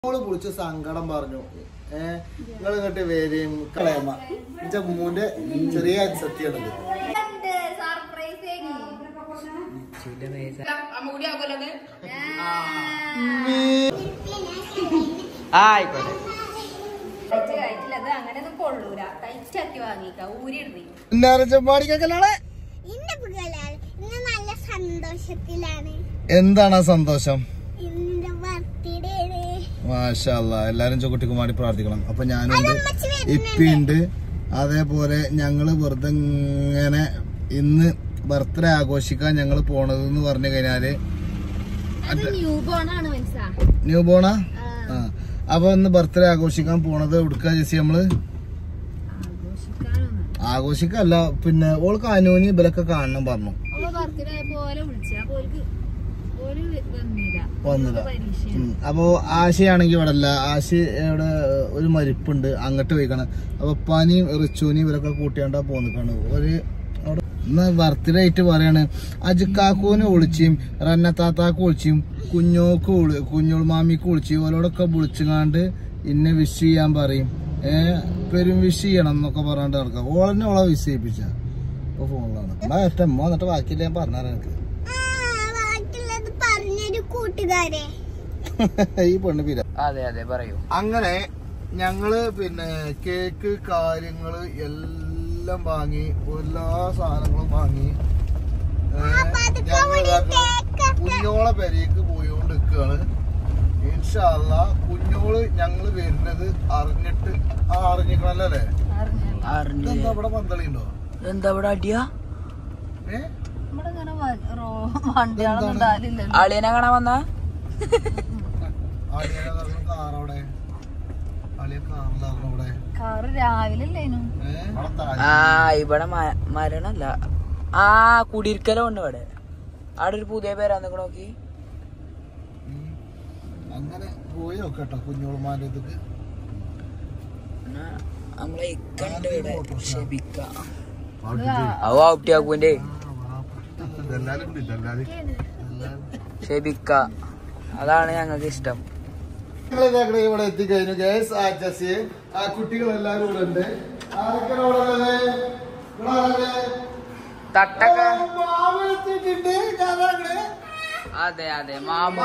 വിളിച്ച് സങ്കടം പറഞ്ഞു. നിങ്ങൾ ഇങ്ങോട്ട് വരെയും കളയമ്മ എന്റെ മൂന്റെ ചെറിയ സത്യമാണത്. എന്താണ് ആ സന്തോഷം? മാഷാ അല്ലാഹ്, എല്ലാരും ചൊക്കുട്ടിക്ക് വേണ്ടി പ്രാർത്ഥിക്കണം. അപ്പൊ ഞാനുണ്ട്, ഇപ്പിണ്ട്, അതേപോലെ ഞങ്ങള് വെറുതെ ഇങ്ങനെ ഇന്ന് ബർത്ത്ഡേ ആഘോഷിക്കാൻ ഞങ്ങള് പോണതെന്ന് പറഞ്ഞു കഴിഞ്ഞാല് ന്യൂ ബോണാ. ആ അപ്പൊ ഇന്ന് ബർത്ത്ഡേ ആഘോഷിക്കാൻ പോണത് എവിടുക്കാ ചേച്ചി? നമ്മള് ആഘോഷിക്കല്ല, പിന്നെ ഓൾക്ക് അനുവിന് ഇവരൊക്കെ കാണണം പറഞ്ഞു. വന്നില്ല. അപ്പൊ ആശയാണെങ്കി ഇവിടെ അല്ല, ആശ ഇവിടെ ഒരു മരിപ്പുണ്ട്, അങ്ങോട്ട് പോയിക്കാണ്. അപ്പൊ ഉപ്പാനെയും റിച്ചുവിനെയും ഇവരൊക്കെ കൂട്ടിയാണ്ടാ പോന്നിക്കാണ്. ഒരു അവിടെ ഇന്ന് ബർത്ത്ഡേ ആയിട്ട് പറയാണ്. അജുക്കാക്കൂനെ വിളിച്ചും റന്നത്താത്താക്ക് വിളിച്ചും കുഞ്ഞോൾ മാമിക്ക് വിളിച്ചും ഓരോടൊക്കെ വിളിച്ചുകാണ്ട് ഇന്നെ വിഷ് ചെയ്യാൻ പറയും. പെരും വിഷ് ചെയ്യണം എന്നൊക്കെ പറഞ്ഞാണ്ട് നടക്കാം. ഓളന്നെ ഓളെ വിഷ് ചെയ്യിപ്പിച്ച ഇപ്പൊ ഫോണിലാണ്. ഏറ്റവും എന്നിട്ട് ബാക്കിയില്ല ഞാൻ പറഞ്ഞാൽ എനിക്ക് ഈ പെണ്ണ് പിര. അതെ അതെ പറയൂ. അങ്ങനെ ഞങ്ങള് പിന്നെ കേക്ക് കാര്യങ്ങള് എല്ലാം വാങ്ങി, എല്ലാ സാധനങ്ങളും വാങ്ങി കുഞ്ഞോളെ പെരേക്ക് പോയോണ്ട് നിൽക്കുകയാണ്. ഇൻഷാ അല്ലാഹ് കുഞ്ഞോള് ഞങ്ങള് വരുന്നത് അറിഞ്ഞിക്കണല്ലോ അല്ലേ? എന്താ ഇവിടെ പന്തളി ഉണ്ടോ? എന്താ ഇവിടെ അടിയാ? അളിയനെ കാണാൻ വന്ന ഇവിടെ മരണല്ല, ആ കുടിയിരിക്കലും ഉണ്ട് ഇവിടെ. അവിടെ ഒരു പുതിയ പേരാന്ന് നോക്കി. അങ്ങനെ പോയി നോക്കട്ടോ കുഞ്ഞോളുമാന്റെ ഇതൊക്കെ. നമ്മളെ ഇക്കണ്ട് ഇവിടെ ഷെബിക്ക, ഔട്ടിയാക്കൂന്റെ ഷെബിക്ക, അതാണ് ഞങ്ങൾക്ക് ഇഷ്ടം. ഇവിടെ എത്തിക്കഴിഞ്ഞു ഗൈസ്. ആ കുട്ടികളെല്ലാരും ഇവിടെ ഉണ്ട്. അതെ അതെ മാമൻ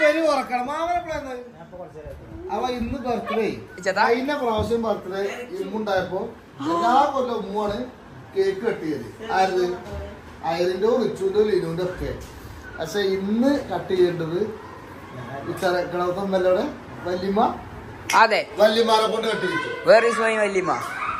അവ ഇന്ന് ബർത്ത്ഡേ, കഴിഞ്ഞ പ്രാവശ്യം ബർത്ത്ഡേ ഇമ്മുണ്ടായപ്പോ എല്ലാ കൊല്ലം ഉമ്മാണ് കേക്ക് കട്ടിയത്. ആരത്? അയലിന്റെ റിച്ചുവിന്റെ ലിനുവിന്റെ ഒക്കെ. പക്ഷെ ഇന്ന് കട്ട് ചെയ്യേണ്ടത് കിണത്തന്നല്ലോടെ വല്യമ്മ. അതെ, വല്യമാരെ കൊണ്ട് കട്ട് ചെയ്തു. വേർ ഈസ് മൈ വല്യമ്മ?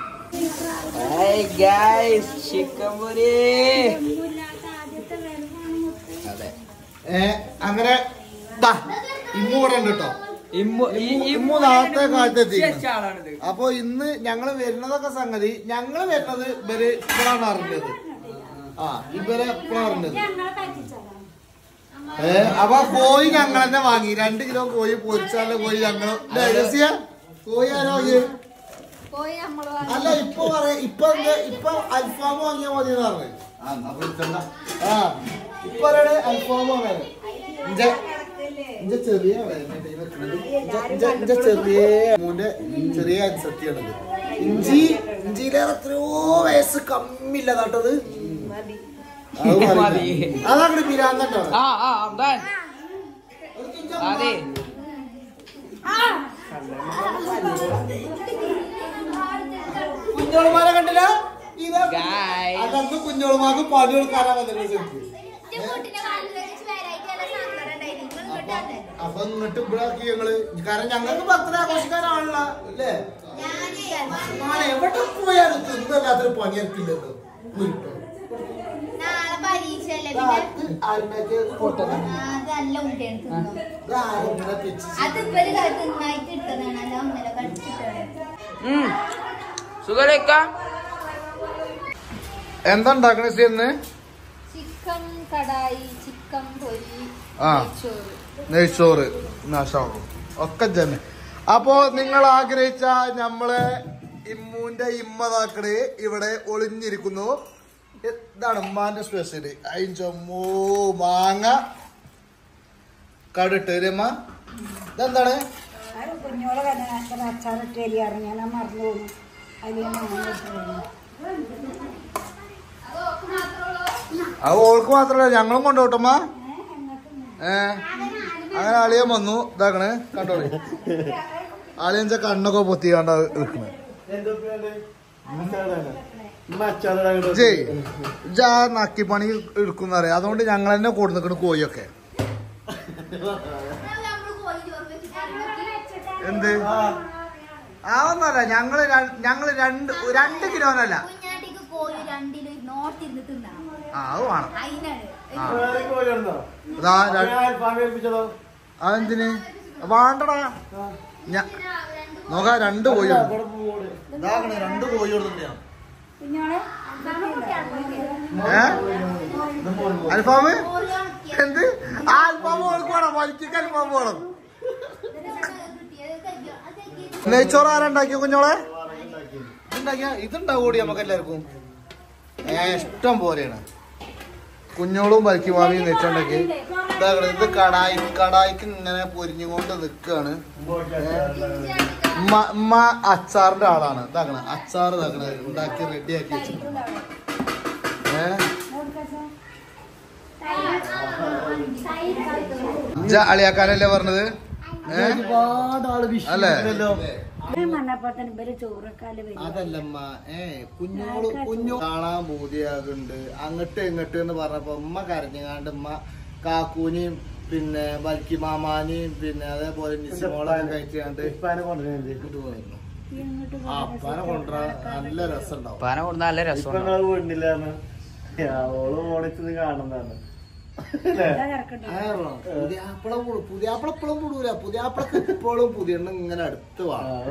അതെ, അങ്ങനെ ഇമ്മു ഇവിടെ ഉണ്ട് കേട്ടോ. ഇമ്മു നാളത്തെ കാലത്ത് എത്തി. അപ്പൊ ഇന്ന് ഞങ്ങള് വരുന്നതൊക്കെ സംഗതി, ഞങ്ങള് വരുന്നത് ഇവര് ഇപ്പോഴാണ് അറിഞ്ഞത്. ഇവരെ എപ്പോഴാണ് അറിഞ്ഞത്. അപ്പൊ കോഴി ഞങ്ങൾ തന്നെ വാങ്ങി. 2 കിലോ കോഴി പൊരിച്ചാല് കോഴി ഞങ്ങള് കോഴി ആരോ അല്ല ഇപ്പൊ ഇപ്പൊ അൽഫാം വാങ്ങിയാ മതി എന്ന് പറഞ്ഞു. ഇപ്പൊ അൽഫാം വാങ്ങാൻ ചെറിയ ചെറിയ സത്യമാണത്. ഇഞ്ചിയിലേറെ എത്രയോ വയസ്സ് കമ്മില്ല കേട്ടത്. അതങ്ങോട്ട് പിരാന്തട്ടോ. അതെ, കുഞ്ഞോളുമാരെ കണ്ടില്ല? അതൊന്ന് കുഞ്ഞോളുമാർക്ക് പണി കൊടുക്കാനാ വന്നിട്ട്. അപ്പൊ ഇങ്ങോട്ട് ഇവിടെ ആക്കി ഞങ്ങള്. കാരണം ഞങ്ങൾക്ക് ബർത്ത്ഡേ ആഘോഷിക്കാനാണല്ലോ അല്ലേ? എവിടെ പോയാലും തിന്നല്ലാത്തൊരു പണിയെടുക്കില്ലല്ലോ. എന്താ ഉണ്ടാക്കണേ ഇന്ന്? ചിക്കൻ കടായി, ചിക്കൻ പൊരി, നെയ്ച്ചോറ് ഒക്കെ തന്നെ. അപ്പോ നിങ്ങൾ ആഗ്രഹിച്ച നമ്മളെ ഇമ്മൂന്റെ ഇമ്മതാക്കള് ഇവിടെ ഒളിഞ്ഞിരിക്കുന്നു. ഇതാണ് ഉമ്മാന്റെ സ്പെഷ്യല്. അയിഞ്ചമ്മോ മാങ്ങ കടിട്ട് രമ. ഇതെന്താണ്? കുഞ്ഞോളെ കല്യാണത്തിന് അച്ചാറിട്ട് തരികയാണ് ഞാൻ മറന്നു പോകുന്നു അതിൽ അത് ഓൾക്ക് മാത്രല്ല ഞങ്ങളും കൊണ്ടുപോട്ടമ്മ. അങ്ങനെ ആളിയൻ വന്നു ഇതാക്കണേ കണ്ടോളി. ആളിയൻ കണ്ണൊക്കെ പൊത്തി കണ്ട നിൽക്കണേ. നക്കിപ്പണി എടുക്കുന്ന അറിയാം. അതുകൊണ്ട് ഞങ്ങൾ തന്നെ കൊടു നിൽക്കണ കോഴിയൊക്കെ. എന്ത് ആവുന്നല്ല ഞങ്ങള് 2 കിലോനല്ല. അത് വേണം. അതെന്തിന് വേണ്ടടാ. നോക്കാ 2 കോഴി 2 കോഴി കൊടുത്തിട്ടാ അൽഫാമ്. എന്ത് അൽഫാമ് കൊടുക്കണം? വലിക്ക് അൽഫാമ് വേണം. നെയ്ച്ചോറ് ആരാ ഉണ്ടാക്കിയ കുഞ്ഞോളെ? ഇതുണ്ടാവും കൂടി നമുക്ക് എല്ലാവർക്കും ഇഷ്ടം പോലെയാണ്. കുഞ്ഞോളും ബൽക്കി മാമിയും നെയ്ച്ചോണ്ടാക്കി. ഇത് കടായിക്ക് ഇങ്ങനെ പൊരിഞ്ഞുകൊണ്ട് നിൽക്കാണ്. ഉമ്മ അച്ചാറിന്റെ ആളാണ്. ഇതാക്കണ അച്ചാർ ഇതാക്കണ ഉണ്ടാക്കി റെഡിയാക്കി വെച്ചിട്ടുണ്ട്. അളിയാക്കാനല്ലേ പറഞ്ഞത്? അല്ലേ? അതല്ലമ്മ കുഞ്ഞു കാണാൻ ബോധ്യാകുന്നുണ്ട്. അങ്ങോട്ട് ഇങ്ങോട്ട് എന്ന് പറഞ്ഞപ്പോ ഉമ്മ കരഞ്ഞാണ്ട് ഉമ്മ കാക്കൂനെയും പിന്നെ ബൽക്കി മാമാനെയും പിന്നെ അതേപോലെ നിസിമോളൊക്കെ കഴിച്ചാണ്ട് അപ്പാനെ കൊണ്ടുവരാൻ നല്ല രസം ഉണ്ടാവും. നല്ല രസം കാണുന്നതാണ്. പുതിയാപ്പിള പുടൂല. പുതിയാപ്പിളക്ക് ഇപ്പോഴും പുതിയ ഇങ്ങനെ അടുത്ത്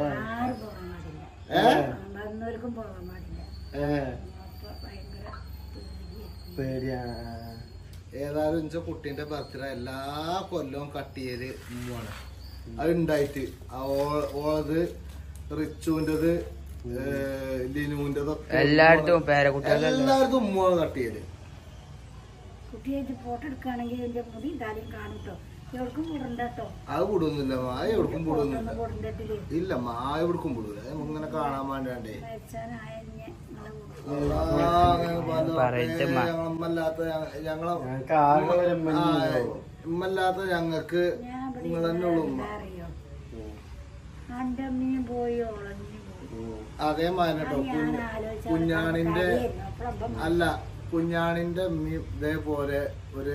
ഏതായാലും ഇഞ്ച കുട്ടീന്റെ ബർത്ത്ഡേ എല്ലാ കൊല്ലവും കട്ട് ചെയ്ത് ഉമ്മാണ്. അത് ഉണ്ടായിട്ട് ഓളത് റിച്ചുവിൻ്റെത് ലിനുവിൻ്റെതൊക്കെ എല്ലായിടത്തും ഉമ്മാണ് കട്ട് ചെയ്ത്. കുട്ടിയായിട്ട് ഫോട്ടോ എടുക്കുകയാണെങ്കിൽ എന്റെ മുടി കാര്യം കാണൂട്ടോ. എവിടേക്കും കൂടണ്ടോ? അത് കൂടുന്നില്ല. മായ എവിടേക്കും കൂടുന്നില്ല. ഇല്ല മായ എവിടേക്കും കൂടൂല. ഇങ്ങനെ കാണാൻ വേണ്ടേ. ഉമ്മല്ലാത്ത ഞങ്ങൾക്ക് നിങ്ങൾ തന്നെ ഉള്ളു ഉമ്മ. അതേമാതിരി കേട്ടോ കുഞ്ഞാണിന്റെ അല്ല കുഞ്ഞാണിന്റെ ഇതേപോലെ ഒരു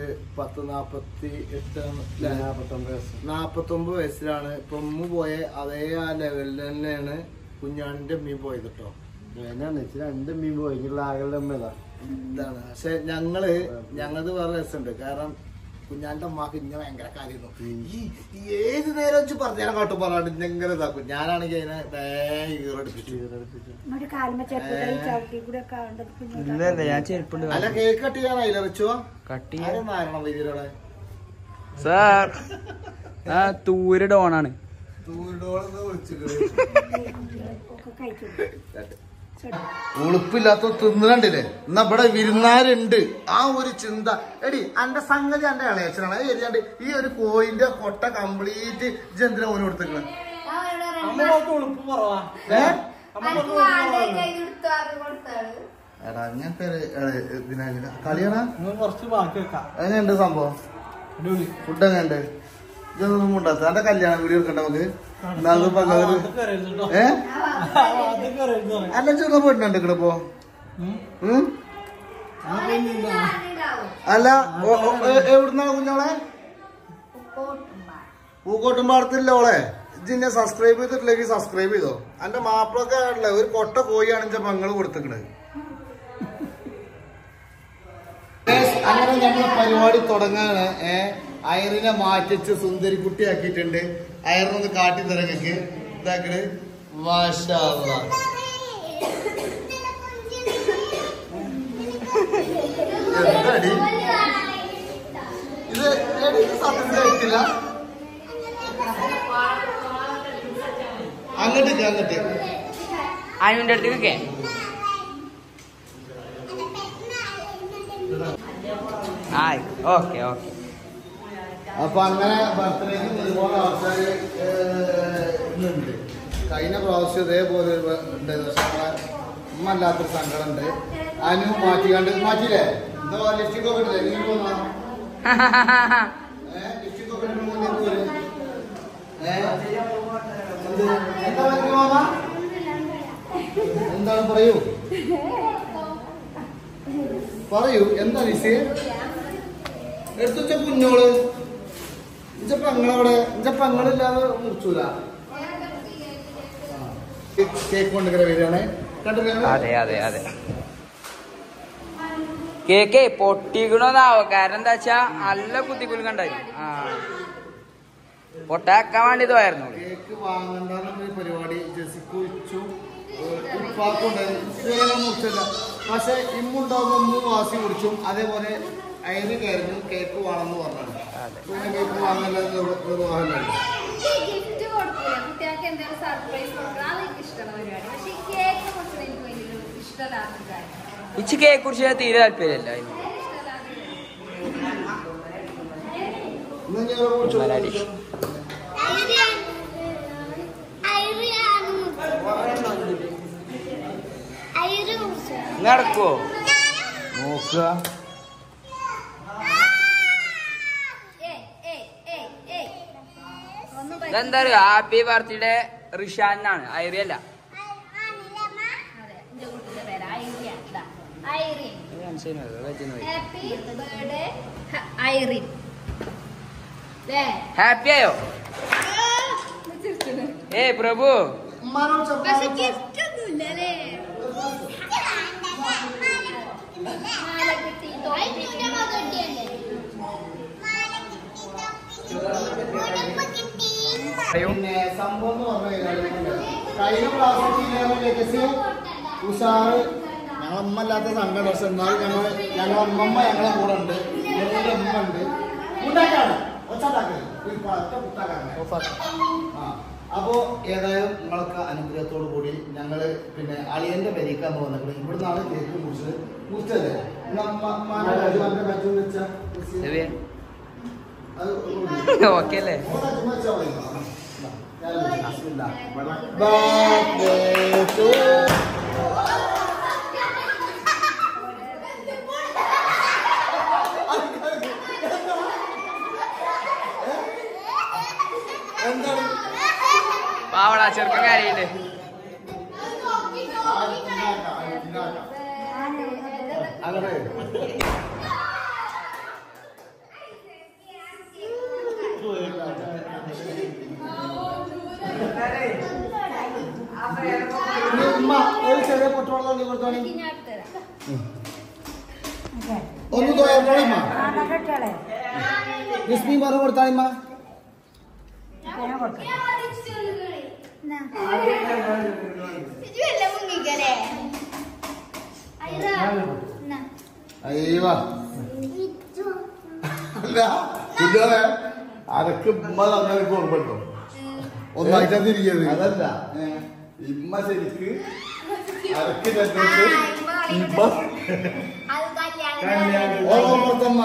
49 വയസ്സിലാണ് ഇപ്പൊ ഉമ്മ പോയ അതേ ആ ലെവലിൽ തന്നെയാണ് കുഞ്ഞാണിന്റെ അമ്മയും പോയത് കേട്ടോ. 2 മീൻ പോയിട്ടുള്ള ആകളുടെ അമ്മ ഇതാണ്. പക്ഷെ ഞങ്ങളത് വേറെ രസമുണ്ട്. കാരണം കുഞ്ഞാന്റെ അമ്മക്ക് ഇങ്ങനെ ഭയങ്കര കാര്യമായിരുന്നു. ഈ ഏത് നേരം വെച്ച് പറഞ്ഞാൽ കാട്ടും പറയാണ്ട് ഇങ്ങനെ ഇതാക്കും. ഞാനാണെങ്കിൽ അതിനെ ഈറടിപ്പിച്ചു. അല്ല കേക്ക് കട്ട് ചെയ്യാനായില്ല വെച്ചോ? ആരണം വൈദ്യരോടെ തൂരിടോണാണ്. തൂരിടോളെന്ന് വിളിച്ചിട്ട് ഉളുപ്പില്ലാത്ത തിന്നുകണ്ടില്ലേ? എന്നാ ഇവിടെ വിരുന്നാരുണ്ട്. ആ ഒരു ചിന്ത എടി എന്റെ സംഗതി എന്റെ ഇളയച്ചനാണ്. അത് ശരിയാണ്ട് ഈ ഒരു കോയിന്റെ കൊട്ട കംപ്ലീറ്റ് ജന്തിനെ ഓരോ കൊടുത്തിരിക്കണം. എടാ അങ്ങനത്തെ കളിയാണ എങ്ങനെയുണ്ട് സംഭവം? ഫുഡ് എങ്ങനെയുണ്ട്? ഇതൊന്നും ഉണ്ടാത്ത എന്റെ കല്യാണം വീഡിയോ എടുക്കണ്ട നമുക്ക്. അല്ല ചെറുത പോയിട്ടുണ്ട് ഇവിടെ ഇപ്പോ. അല്ല എവിടുന്നാണ് കുഞ്ഞോളെ? പൂക്കോട്ടുംപാടത്തില്ല ഓളെ. ഇജിന്നെ സബ്സ്ക്രൈബ് ചെയ്തിട്ടില്ലെങ്കിൽ സബ്സ്ക്രൈബ് ചെയ്തോ. എന്റെ മാപ്പിളൊക്കെ ഉള്ള ഒരു കൊട്ട കോഴിയാണ് എന്റെ പെങ്ങള് കൊടുത്തിക്കണത്. അങ്ങനെ ഞങ്ങൾ പരിപാടി തുടങ്ങാണ്. അയറിനെ മാറ്റിച്ച് സുന്ദരി കുട്ടി ആക്കിയിട്ടുണ്ട്. അയറിനൊന്ന് കാട്ടിത്തരങ്ങൾക്ക് ഇതാക്കണ്. മാഷാ അല്ലാഹ്. എന്താടി ഇത്? സത്യത്തിൽ വെക്കില്ല. അങ്ങോട്ട് അതിന്റെ അടുത്തേക്ക് ഓക്കെ ഓക്കെ. അപ്പൊ അങ്ങനെ ബർത്ത്ഡേക്ക് ഒരുപാട് ആൾക്കാർ ഇന്നുണ്ട്. കഴിഞ്ഞ പ്രാവശ്യം ഇതേപോലെ ഉണ്ട്. പക്ഷെ നമ്മളെ ഉമ്മ അല്ലാത്തൊരു സങ്കടം ഉണ്ട്. അനു മാറ്റിയില്ലേ എന്തോ ലിപ്സ്റ്റിക് ഒക്കെ ഇട്ടില്ലേ നീ പോന്നാ ലിപ്സ്റ്റിക് ഒക്കെ ഇട്ടിട്ട് എന്താ മാമ എന്താണ് പറയൂ എന്താ വിഷയ എടുത്തുവച്ച കുഞ്ഞോള് ഇഞ്ച പെങ്ങളില്ലാതെ മുറിച്ചൂല കേക്ക് കൊണ്ടിങ്ങനെ വരികയാണ്. അതെ അതെ അതെ കേക്ക് പൊട്ടിക്കണോന്നാവോ. കാരണം എന്താ വെച്ചാ നല്ല കുത്തിക്കുലും കണ്ടായിരുന്നു. ആ പൊട്ടാക്കാൻ വേണ്ടി പോയായിരുന്നു. കേക്ക് വാങ്ങണ്ടെന്നൊരു പരിപാടി ജെസിക്ക് വെച്ചു മുറിച്ചല്ല. പക്ഷെ ഇമ്മുണ്ടാവുമ്പോ ഉമ്മ വാസി കുടിച്ചും. അതേപോലെ അതിന് കയറുന്നു കേക്ക് വേണമെന്ന് പറഞ്ഞാണ്. പിന്നെ കേക്ക് വാങ്ങല്ല നിർവാഹമല്ല. ഗിഫ്റ്റ് കൊടുക്കില്ല കുട്ടികൾക്ക് എന്തെങ്കിലും സർപ്രൈസ് കൊടുക്കുക അതെനിക്ക് ഇഷ്ടമുള്ള പരിപാടി. പക്ഷെ ഈ കേക്ക് കുറച്ച് എനിക്ക് വലിയ ഇഷ്ടമില്ലാത്ത കാര്യം. ഇച്ച് കേക്ക് കുറിച്ച് തീരെ താല്പര്യമില്ല. നടക്കുവോ നോക്കുക. ഇതെന്താ ഹാപ്പി ബർത്ത്ഡേ റിഷാനാണ്, ഐറിയല്ല. ഹാപ്പി ആയോ? പ്രഭു പിന്നെ സംഭവം എന്ന് പറഞ്ഞു കഴിഞ്ഞാൽ കഴിഞ്ഞ പ്രാവശ്യം ഉഷാറ് ഞങ്ങളമ്മ അല്ലാത്ത സങ്കടം. പക്ഷെ എന്നാലും ഞങ്ങളമ്മ ഞങ്ങളെ കൂടെ ഉണ്ട്. ഉമ്മ ഉണ്ട്. ഉണ്ടാക്കാണ് അപ്പോ ഏതായാലും നിങ്ങളൊക്കെ അനുഗ്രഹത്തോടു കൂടി ഞങ്ങള് പിന്നെ അളിയന്റെ പെരിക്കാന്ന് വന്നിട്ട് ഇവിടുന്നാണ് കേക്ക് മുറിച്ചത്. ഓക്കെ അല്ലേ? പാവടാ ചെറുക്കൻ കാര്യമില്ലേ? ചെറിയ പൊട്ടോളം കൊടുത്തോളി. ഒന്ന് തോയപ്പോളിമ്മ ക്രിസ്മി മറു കൊടുത്താളിമ്മ. അയ്യോ അല്ല കുട്ടികളെ അതൊക്കെ ഉമ്മ അങ്ങനെ ഓർമ്മട്ടോ ഒന്നായിട്ടാ തിരികത്. അതല്ല ഇമ്മ ശരിക്ക് അരക്ക് തന്നിട്ട് ഇമ്മ ഓർമ്മത്തമ്മ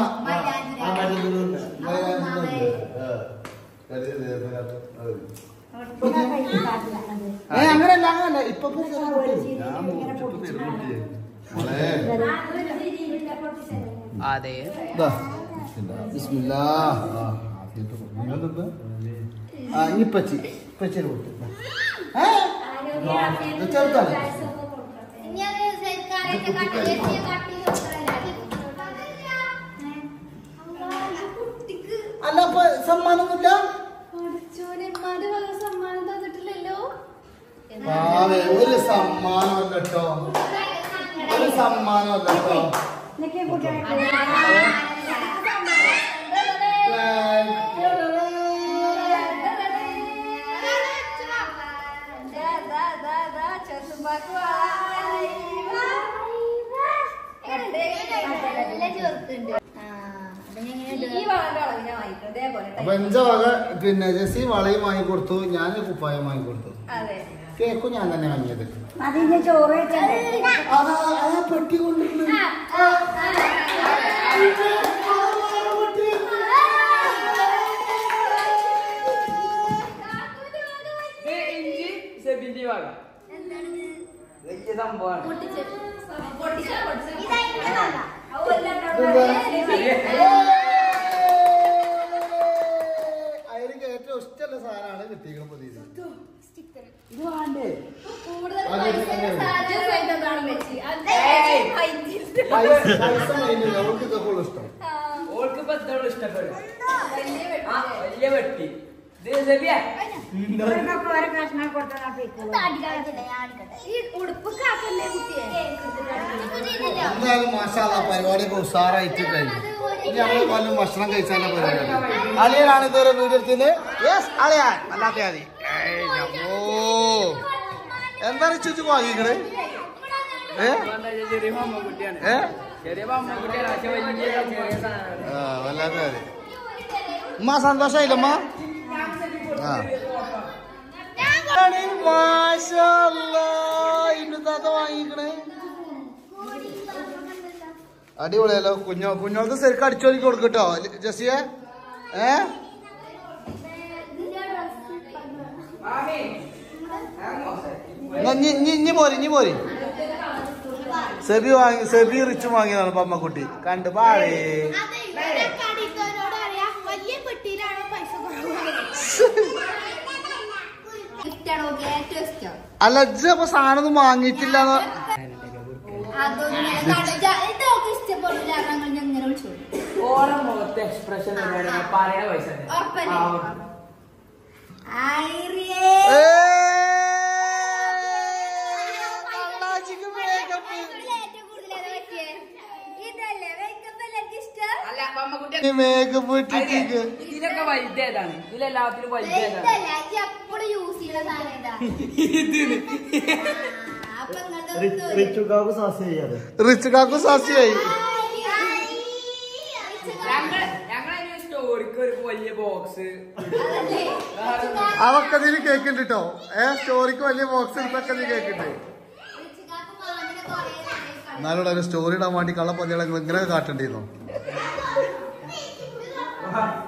അങ്ങനല്ല അങ്ങനല്ല ഇപ്പൊ അതെ ഇപ്പച്ചി ഇപ്പച്ചിന് കൊടുത്തു ചെറുത്താണ്. അല്ല അപ്പൊ സമ്മാനമൊന്നുമില്ല. സമ്മാനം തന്നിട്ടില്ലല്ലോ. ഒരു സമ്മാനമല്ല കേട്ടോ, ഒരു സമ്മാനമല്ല കേട്ടോ. അപ്പൊ എന്റെ വക പിന്നെ ജെസ്സി വളയും വാങ്ങിക്കൊടുത്തു, ഞാൻ കുപ്പായം വാങ്ങിക്കൊടുത്തു. കേക്കും ഞാൻ തന്നെ വാങ്ങിയത്. ചോറ് പെട്ടി കൊണ്ടിരുന്നു. സെബിന്റെ വക വലിയ സംഭവമാണ്. അതിലേക്ക് ഏറ്റവും ഇഷ്ടമുള്ള സാധനമാണ് കിട്ടിയിരിക്കുന്നത് പുതിയത്. ഇത് വേണ്ടേ? ഓൾക്ക് ഇപ്പൊ എത്ര ഇഷ്ടപ്പെടും? വലിയ വെട്ടി. ഇത് സെബിയാ ഓരോ കഷ്ണം കൊടുത്താൽ എന്തായാലും മാഷാഅല്ലാഹ് പരിപാടിയൊക്കെ ഉഷാറായിട്ട് കഴിഞ്ഞു. ഇനി നമ്മൾ വല്ല ഭക്ഷണം കഴിച്ചാലും പരിപാടി. അളിയനാണ് ഇതുവരെ വീഡിയോ എടുത്തത്. യെസ് അളിയാൻ അല്ലാത്ത മതി. എന്താണ് ചുച്ചു വാങ്ങിക്കണേ? ചെറിയ മമ്മക്കുട്ടിയാണ്. ചെറിയ മമ്മക്കുട്ടിയാണ്. പക്ഷെ വലിയ ചെറിയ സാധനമാണ്. വല്ലാത്ത മതി. ഉമ്മ സന്തോഷമായില്ലമ്മ? വാങ്ങിക്കണേ അടിപൊളിയല്ലോ. കുഞ്ഞോൾക്ക് ശരിക്കും അടിച്ചോലിക്ക് കൊടുക്കട്ടോ ജസിയ. ഇഞ്ഞി പോരി സെബി റിച്ചും വാങ്ങിയതാണ് പമ്മക്കുട്ടി. കണ്ടു പാടേ അല്ല അപ്പൊ സാധനം ഒന്നും വാങ്ങിയിട്ടില്ല. ഓരോ മുഖത്തെ എക്സ്പ്രഷൻ പറയണ പൈസ മേക്കപ്പ് ഇതിലൊക്കെ വലുതേതാണ്. ഇതിലെല്ലാത്തിലും വലുതേതാണ്. റിച്ച് കാക്കു സാസിയായി. ഞങ്ങളതിന് സ്റ്റോറിക്ക് ഒരു വലിയ ബോക്സ് അതൊക്കെ ഇതിന് കേക്കുണ്ട് കേട്ടോ. സ്റ്റോറിക്ക് വലിയ ബോക്സ് എടുത്തൊക്കെ നീ കേക്കുണ്ട്. എന്നാലും ഒരു സ്റ്റോറി ഇടാൻ വേണ്ടി കള്ളപ്പതികളെ ഇങ്ങനെ കാട്ടേണ്ടിരുന്നു.